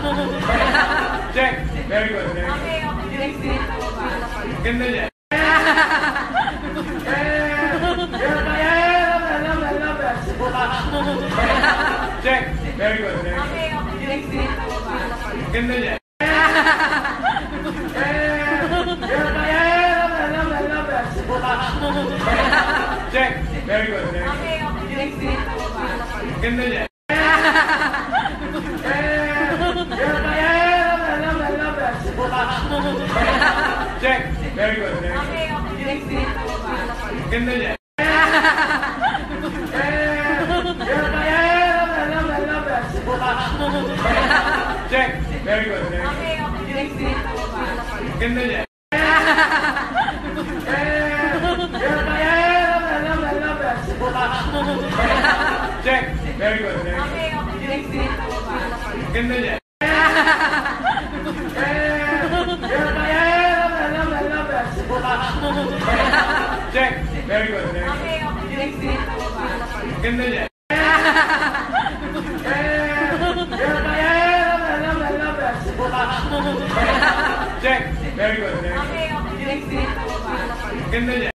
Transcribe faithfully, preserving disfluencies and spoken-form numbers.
Check. Very good. Very good. Okay, okay. Next minute ako ba? Ganda niya. Check. Very good. Very good. Okay, okay. Next minute ako ba? Ganda niya. Check. Very good. Very good. Okay, okay. Next minute ako ba? Ganda niya. Check. Very good. Very good. Okay, okay. Next minute ako ba? Ganda niya. Check. Very good. Very good. Okay, okay. Next minute ako ba? Ganda niya. Check. Very good. Very good. Okay, okay. Next minute ako ba? Ganda niya. Check. Very good. Very good. Okay, okay. Next minute ako ba? Ganda niya. Check. Very good. Very good. Okay, okay. Next minute ako ba? Ganda niya.